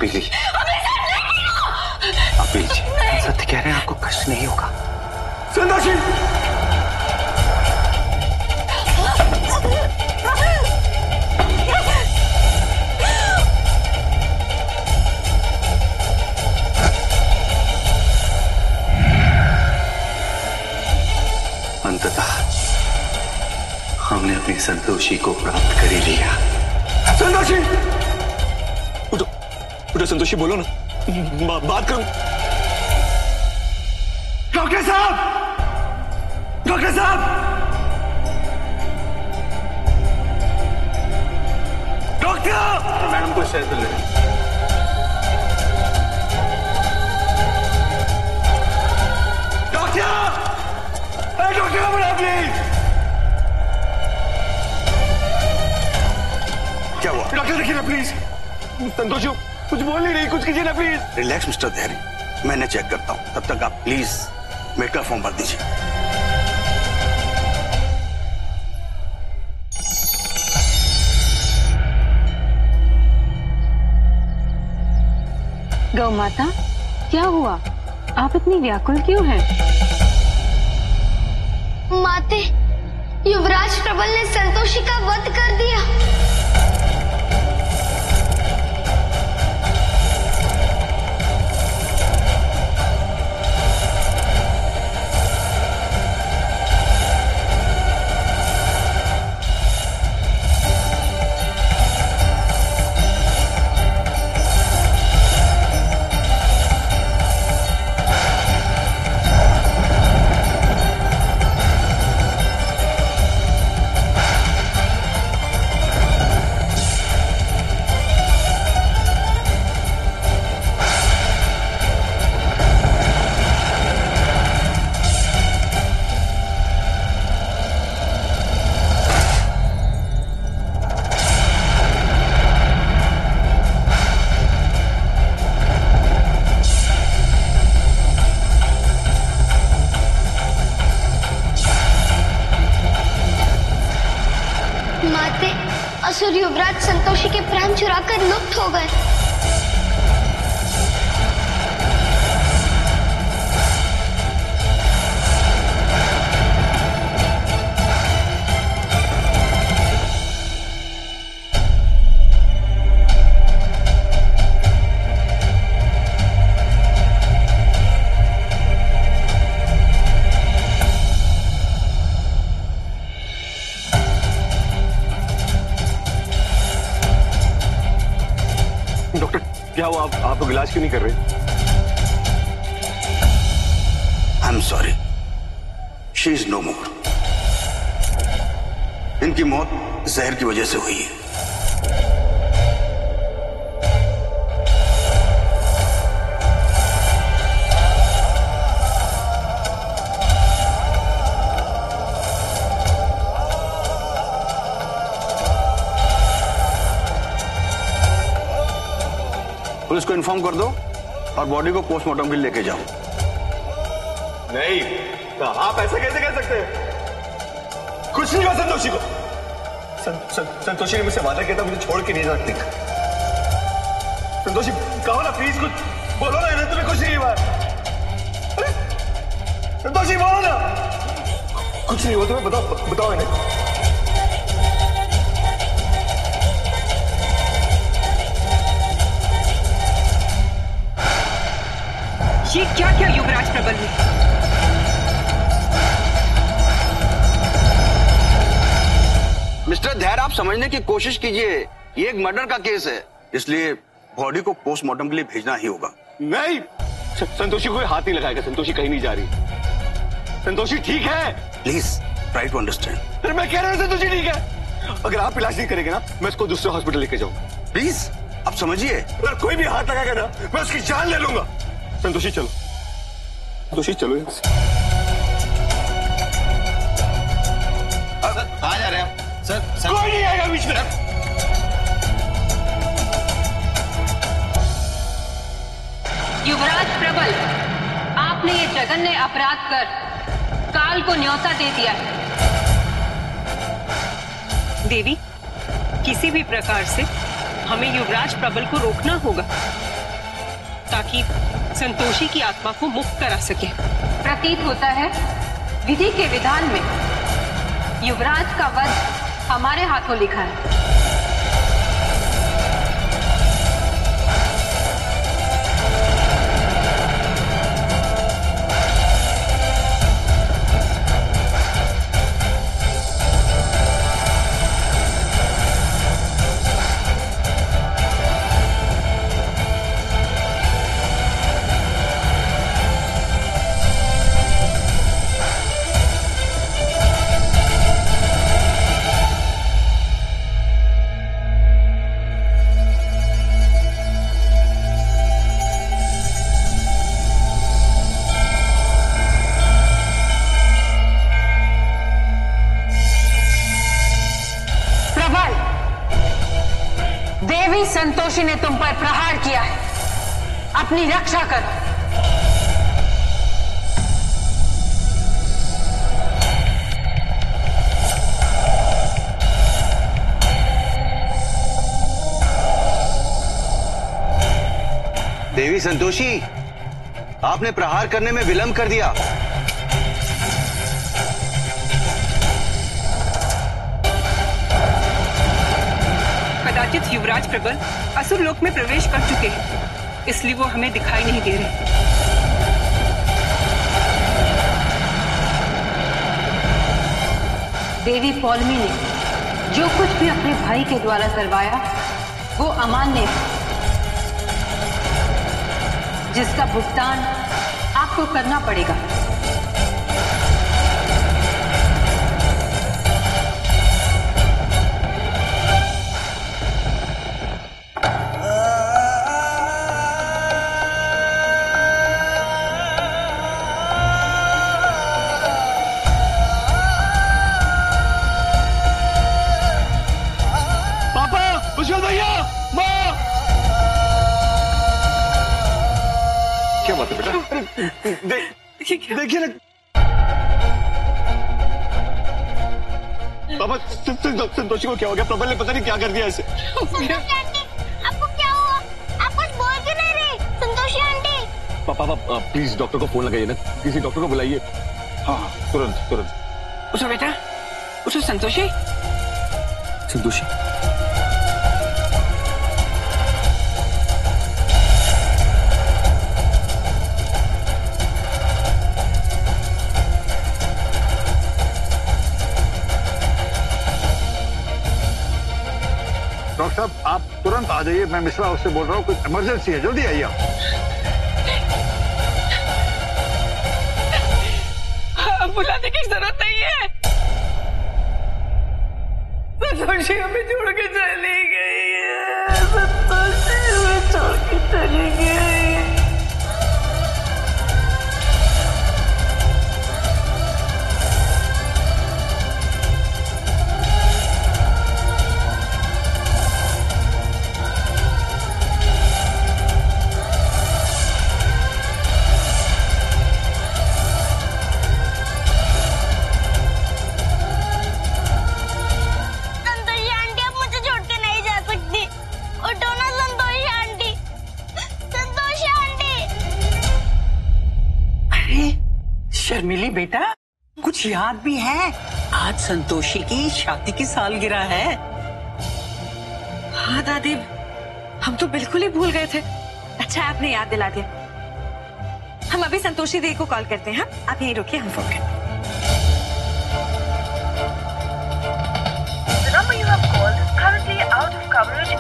Appeal जी, appeal जी, सत्य कह रहे हैं, आपको कष्ट नहीं होगा। संतोषी, अंततः हमने अपनी संतोषी को प्राप्त कर ही लिया। संतोषी, उठो, उठो संतोषी, बोलो ना, बात करो। डॉक्टर साहब, डॉक्टर साहब, डॉक्टर! मैडम को शायद ले। डॉक्टर, डॉक्टर को बुलाओ प्लीज। क्या हुआ? डॉक्टर देखिए ना प्लीज, संतोषी कुछ बोल नहीं रही, कुछ कीजिए ना प्लीज। रिलैक्स मिस्टर धैर्य, मैंने चेक करता हूं, तब तक आप प्लीज मेडिकल फॉर्म भर दीजिए। गौ माता, क्या हुआ? आप इतनी व्याकुल क्यों हैं? माते, युवराज प्रबल ने संतोषी का वध कर दिया। असुर युवराज संतोषी के प्राण चुराकर लुप्त हो गए। क्या हुआ? आप लोग इलाज क्यों नहीं कर रहे? I am sorry, she is no more. इनकी मौत जहर की वजह से हुई है। पुलिस को इन्फॉर्म कर दो और बॉडी को पोस्टमार्टम के लिए लेके जाओ। नहीं, आप ऐसा कैसे कह सकते हैं? कुछ नहीं हुआ संतोषी को। संतोषी ने मुझसे वादा किया था मुझे छोड़ के नहीं जा सकती। संतोषी कहो ना प्लीज, कुछ बोलो ना, इन्हें तुम्हें कुछ नहीं हुआ। संतोषी बोलो ना, कुछ नहीं हुआ तुम्हें, बताओ इन्हें। ये क्या क्या युवराज प्रबल ने? मिस्टर धैर्य, आप समझने की कोशिश कीजिए, ये एक मर्डर का केस है, इसलिए बॉडी को पोस्टमार्टम के लिए भेजना ही होगा। नहीं, संतोषी कोई हाथ नहीं लगाएगा। संतोषी कहीं नहीं जा रही। संतोषी ठीक है। Please try to understand. अरे मैं कह रहा हूँ संतोषी ठीक है। अगर आप इलाज नहीं करेंगे ना, मैं इसको दूसरे हॉस्पिटल लेके जाऊंगा। प्लीज आप समझिए। अगर कोई भी हाथ लगाएगा ना, मैं उसकी जान ले लूंगा। संतोषी चलो, संतोषी चलो यहाँ से। कहाँ जा रहे हैं? सर कोई नहीं आएगा बीच में। युवराज प्रबल, आपने ये जघन्य अपराध कर काल को न्योता दे दिया है। देवी, किसी भी प्रकार से हमें युवराज प्रबल को रोकना होगा। ताकि संतोषी की आत्मा को मुक्त करा सके। प्रतीत होता है विधि के विधान में युवराज का वध हमारे हाथों लिखा है। देवी संतोषी ने तुम पर प्रहार किया है, अपनी रक्षा करो। देवी संतोषी, आपने प्रहार करने में विलंब कर दिया। कदाचित युवराज प्रबल असुर लोक में प्रवेश कर चुके हैं, इसलिए वो हमें दिखाई नहीं दे रहे। देवी पौलमी ने जो कुछ भी अपने भाई के द्वारा करवाया वो अमान्य है, जिसका भुगतान आपको करना पड़ेगा। भैया, माँ! क्या बात है बेटा? देखिए ना पापा, संतोषी को क्या हो गया? प्रबल ने पता नहीं क्या कर दिया इसे। आपको क्या हुआ? आप कुछ बोल क्यों नहीं रहे? संतोषी आंटी। पापा प्लीज डॉक्टर को फोन लगाइए ना, किसी डॉक्टर को बुलाइए। हाँ तुरंत तुरंत। उठो बेटा, उठो संतोषी। संतोषी डॉक्टर साहब आप तुरंत आ जाइए, मैं मिश्रा उससे बोल रहा हूँ, कुछ इमरजेंसी है, जल्दी आइए आप। बुलाने की जरूरत नहीं है। संतोषी हमें छोड़ के चली गई है, संतोषी हमें छोड़ के चली गई। शर्मिली बेटा, कुछ याद भी है? आज संतोषी की शादी की सालगिरह है। हाँ दादी, हम तो बिल्कुल ही भूल गए थे। अच्छा आपने याद दिला दिया। हम अभी संतोषी दी को कॉल करते हैं। आप यहीं रुकिए, हम फोन करते हैं। The number you have called is currently out of coverage.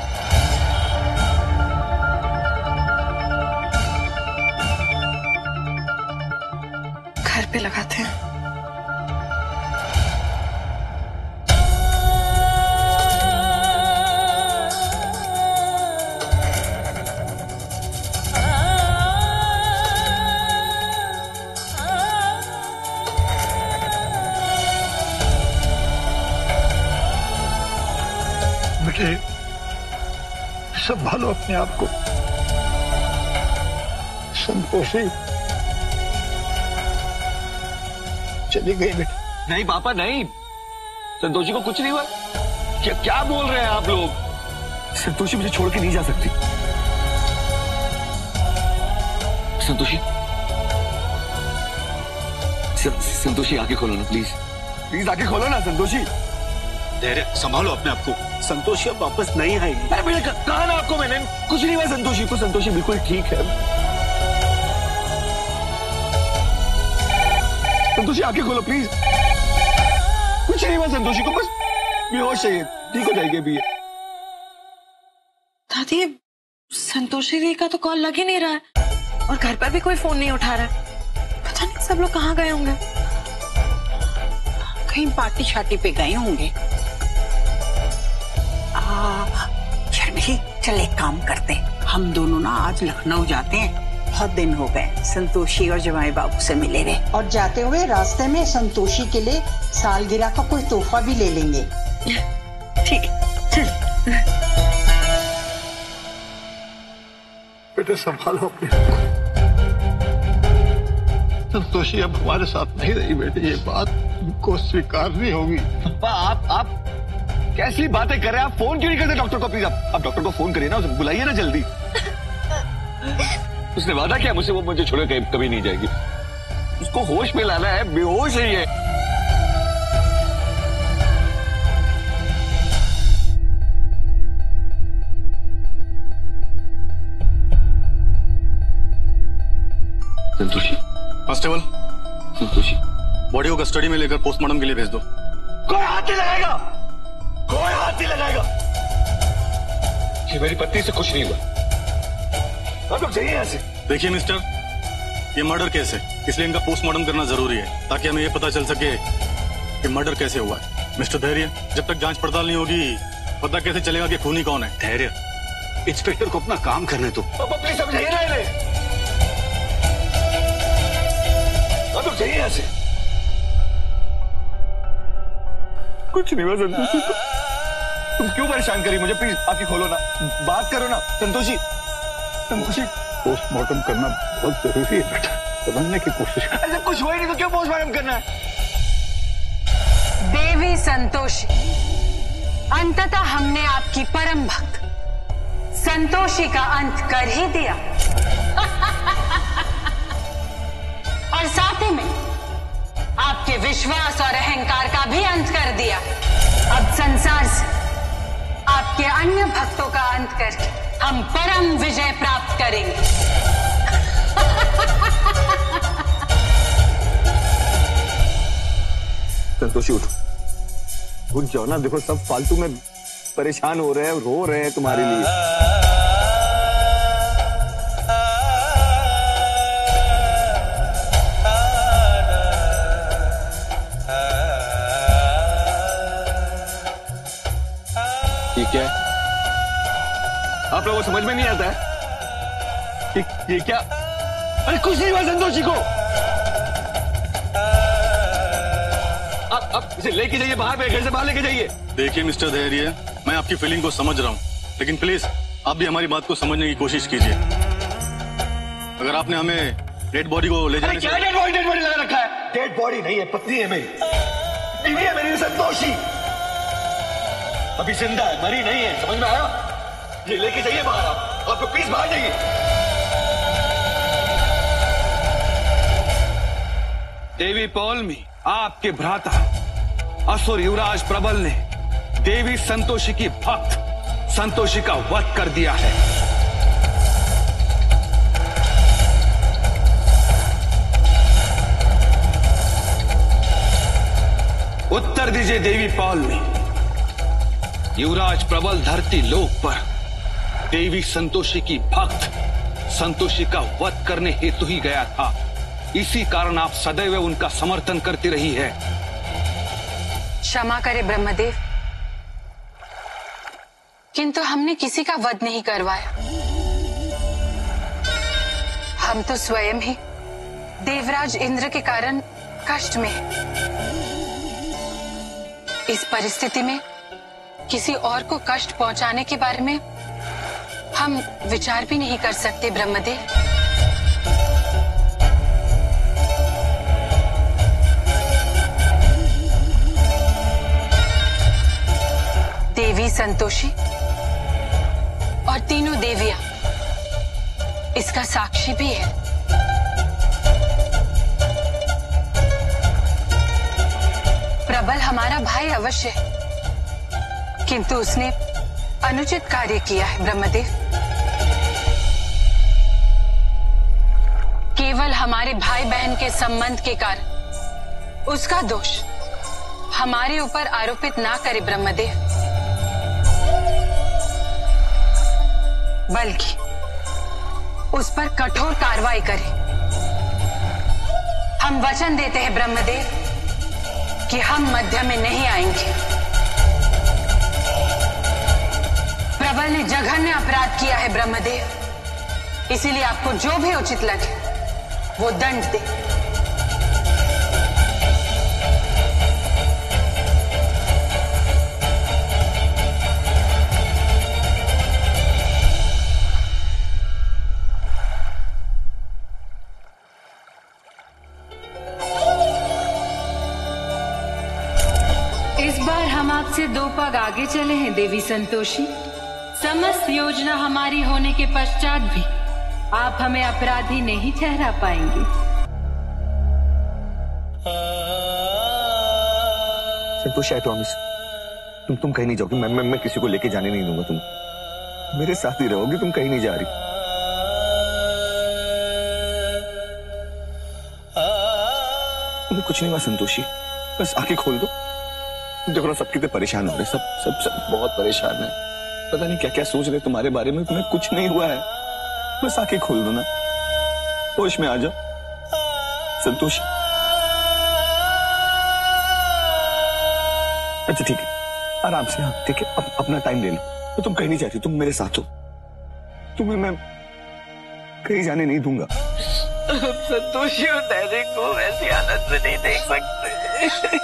घर पे लगाते हैं। बेटे संभालो अपने आप को। संतोषी चली गई बेटा। नहीं पापा नहीं, संतोषी को कुछ नहीं हुआ। क्या बोल रहे हैं आप लोग? संतोषी मुझे छोड़ के नहीं जा सकती। संतोषी, संतोषी आंखें खोलो ना प्लीज, प्लीज आंखें खोलो ना संतोषी। धैर्य संभालो अपने आप को। संतोषी अब वापस नहीं आएगी। अरे मैंने कहा ना आपको, मैंने कुछ नहीं हुआ संतोषी को। संतोषी बिल्कुल ठीक है। संतोषी आंखें खोलो प्लीज। कुछ नहीं हुआ संतोषी को, बस बेहोश है, ठीक हो जाएगी अभी। दादी, संतोषी दी का तो कॉल लग ही नहीं रहा है और घर पर भी कोई फोन नहीं उठा रहा है। पता नहीं सब लोग कहाँ गए होंगे। कहीं पार्टी शार्टी पे गए होंगे। शर्मिली, चल एक काम करते हैं, हम दोनों ना आज लखनऊ जाते हैं। बहुत दिन हो गए संतोषी और जमाई बाबू से मिले हुए। और जाते हुए रास्ते में संतोषी के लिए सालगिरह का कोई तोहफा भी ले लेंगे। ठीक है, चल। बेटे संभालो अपने आप को। संतोषी अब हमारे साथ नहीं रही बेटे, ये बात उनको स्वीकारनी होगी। पापा आप कैसी बातें कर रहे हैं? आप फोन क्यों नहीं करते डॉक्टर को? प्लीज आप डॉक्टर को फोन करिए ना, उसे बुलाइए ना जल्दी। उसने वादा किया मुझसे, वो मुझे छोड़ के कभी नहीं जाएगी। उसको होश में लाना है, बेहोश है ये। संतोषी, कांस्टेबल, संतोषी, बॉडी को कस्टडी में लेकर पोस्टमार्टम के लिए भेज दो। कोई हाथ नहीं लगाएगा, कोई हाथ नहीं लगाएगा। ये मेरी पत्नी से कुछ नहीं हुआ। आप लोग जाइए यहाँ से। देखिए मिस्टर, ये मर्डर केस है, इसलिए इनका पोस्टमार्टम करना जरूरी है ताकि हमें ये पता चल सके कि मर्डर कैसे हुआ है। मिस्टर धैर्य, जब तक जांच पड़ताल नहीं होगी पता कैसे चलेगा कि खूनी कौन है? धैर्य, इंस्पेक्टर को अपना काम करने दो। पापा प्लीज समझाइए ना इन्हें। आप लोग जाइए यहाँ से। कुछ नहीं हुआ संतोषी को। तुम क्यों परेशान करी मुझे? प्लीज आंखें खोलो ना, बात करो ना। संतोषी, संतोषी, पोस्टमार्टम करना बहुत जरूरी है बेटा, समझने की कोशिश कर। अरे कुछ हुआ ही नहीं तो क्यों पोस्टमार्टम करना है? देवी संतोषी, अंततः हमने आपकी परम भक्त संतोषी का अंत कर ही दिया। और साथ ही में आपके विश्वास और अहंकार का भी अंत कर दिया। अब संसार से आपके अन्य भक्तों का अंत करके हम परम विजय प्राप्त करेंगे। संतोषी उठो, उठ जाओ ना। देखो सब फालतू में परेशान हो रहे हैं, रो रहे हैं तुम्हारे लिए। ठीक है, आप लोगों को समझ में नहीं आता है ये क्या? अरे कुछ नहीं हुआ संतोषी को। आप इसे लेके जाइए बाहर, पे घर से बाहर लेके जाइए। देखिए मिस्टर धैर्य, मैं आपकी फीलिंग को समझ रहा हूँ, लेकिन प्लीज आप भी हमारी बात को समझने की कोशिश कीजिए। अगर आपने हमें डेड बॉडी को ले जाने क्या डेड बॉडी लगा रखा है? डेड बॉडी नहीं है, पत्नी है मेरी, बीवी है मेरी संतोषी। अभी जिंदा है, मरी नहीं है, समझ में आया? ये लेके जाइए बाहर। आप तो प्लीज बाहर जाइए। देवी पौलमी, आपके भ्राता असुर युवराज प्रबल ने देवी संतोषी की भक्त संतोषी का वध कर दिया है। उत्तर दीजिए देवी पौलमी। युवराज प्रबल धरती लोक पर देवी संतोषी की भक्त संतोषी का वध करने हेतु ही गया था। इसी कारण आप सदैव उनका समर्थन करती रही है। क्षमा करे ब्रह्मदेव, किंतु हमने किसी का वध नहीं करवाया। हम तो स्वयं ही देवराज इंद्र के कारण कष्ट में हैं। इस परिस्थिति में किसी और को कष्ट पहुंचाने के बारे में हम विचार भी नहीं कर सकते ब्रह्मदेव। देवी संतोषी और तीनों देवियां इसका साक्षी भी है। प्रबल हमारा भाई अवश्य है, किंतु उसने अनुचित कार्य किया है ब्रह्मदेव। केवल हमारे भाई बहन के संबंध के कारण उसका दोष हमारे ऊपर आरोपित ना करे ब्रह्मदेव, बल्कि उस पर कठोर कार्रवाई करे। हम वचन देते हैं ब्रह्मदेव कि हम मध्य में नहीं आएंगे। प्रबल ने जघन्य अपराध किया है ब्रह्मदेव, इसीलिए आपको जो भी उचित लगे वो दंड दे। इस बार हम आपसे 2 पग आगे चले हैं देवी संतोषी। समस्त योजना हमारी होने के पश्चात भी आप हमें अपराधी नहीं ठहरा पाएंगे। संतोषी, आई प्रॉमिस, तुम कहीं नहीं जाओगी। मैं किसी को लेके जाने नहीं दूंगा। तुम मेरे साथ ही रहोगी, तुम कहीं नहीं जा रही। तुम्हें कुछ नहीं हुआ संतोषी, बस आंखें खोल दो। देखो ना, सब कितने परेशान हो रहे, सब बहुत परेशान है। पता नहीं क्या क्या सोच रहे तुम्हारे बारे में। तुम्हें कुछ नहीं हुआ है, बस आंखें खोल दो ना, होश में आ जाओ संतोषी। अच्छा ठीक है, आराम से। हाँ ठीक है, अपना टाइम ले लो। तो तुम कहीं नहीं जाती, तुम मेरे साथ हो। तुम्हें मैं कहीं जाने नहीं दूंगा। संतोषी और धैर्य को ऐसी हालत में नहीं देख सकते।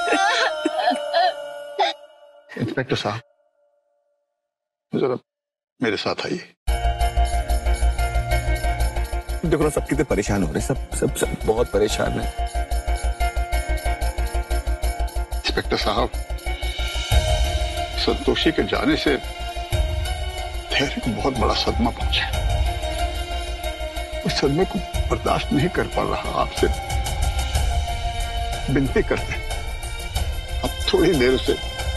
इंस्पेक्टर साहब, जरा मेरे साथ आइए। देखो ना, सब कितने परेशान हो रहे, सब बहुत परेशान है। इंस्पेक्टर साहब, संतोषी के जाने से धैर्य को बहुत बड़ा सदमा पहुंचा है। उस सदमे को बर्दाश्त नहीं कर पा रहा। आपसे विनती करते हैं, अब थोड़ी देर से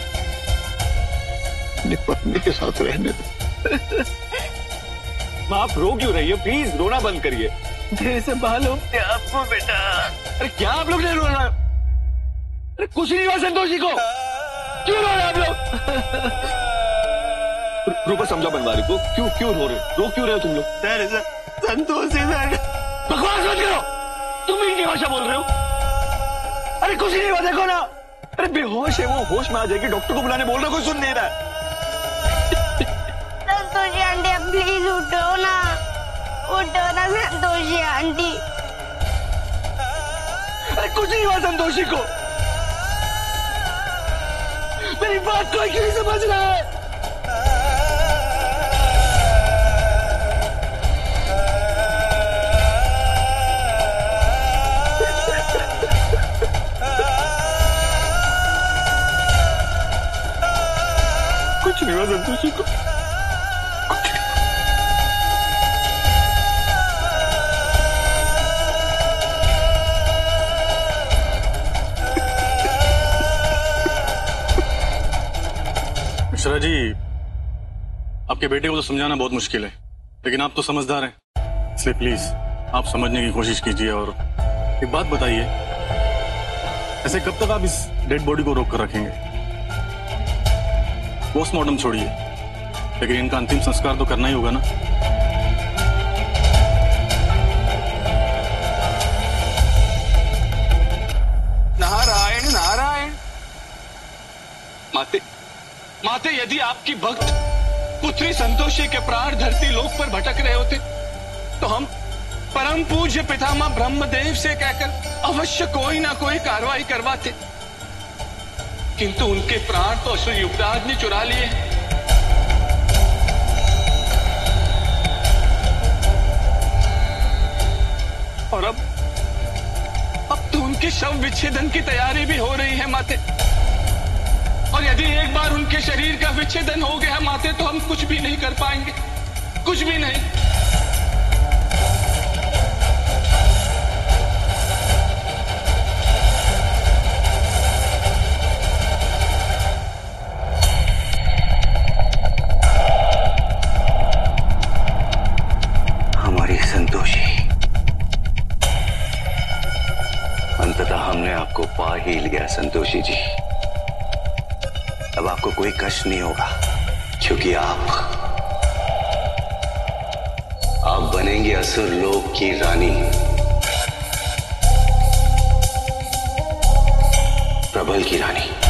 अपनी पत्नी के साथ रहने दो। माँ, आप रो क्यों रही हो? प्लीज रोना बंद करिए। धीरे से संभालो अपने आप को बेटा। अरे क्या आप लोग नहीं रो रहे? अरे कुछ नहीं हुआ संतोषी को, क्यों रो रहे आप लोग? रूपा, समझा बनवारी को, क्यों रो रहे हो तुम लोग? संतोषी बकवास मत करो, तुम इनकी भाषा बोल रहे हो। अरे कुछ नहीं हुआ, देखो ना। अरे बेहोश है वो, होश में आ जाएगी। डॉक्टर को बुलाने बोल रहे, कोई सुन नहीं रहा है। संतोषी आंटी, प्लीज उठो ना संतोषी आंटी। अरे कुछ नहीं हुआ संतोषी को, मेरी बात कोई क्यों नहीं समझ रहा है? कुछ नहीं हुआ संतोषी को। मिश्रा जी, आपके बेटे को तो समझाना बहुत मुश्किल है, लेकिन आप तो समझदार हैं, इसलिए प्लीज आप समझने की कोशिश कीजिए। और एक बात बताइए, ऐसे कब तक आप इस डेड बॉडी को रोक कर रखेंगे? पोस्टमार्टम छोड़िए, लेकिन इनका अंतिम संस्कार तो करना ही होगा ना। नारायण नारायण। माते, यदि आपकी भक्त पुत्री संतोषी के प्राण धरती लोक पर भटक रहे होते तो हम परम पूज्य पितामह ब्रह्मदेव से कहकर अवश्य कोई ना कोई कार्रवाई करवाते, किंतु उनके प्राण तो असुर युवराज ने चुरा लिए। और अब तो उनके शव विच्छेदन की तैयारी भी हो रही है माते। और यदि एक बार उनके शरीर का विच्छेदन हो गया माते, तो हम कुछ भी नहीं कर पाएंगे, कुछ भी नहीं। अंततः हमने आपको पा ही लिया संतोषी जी। अब आपको कोई कष्ट नहीं होगा, क्योंकि आप बनेंगे असुर लोक की रानी, प्रबल की रानी।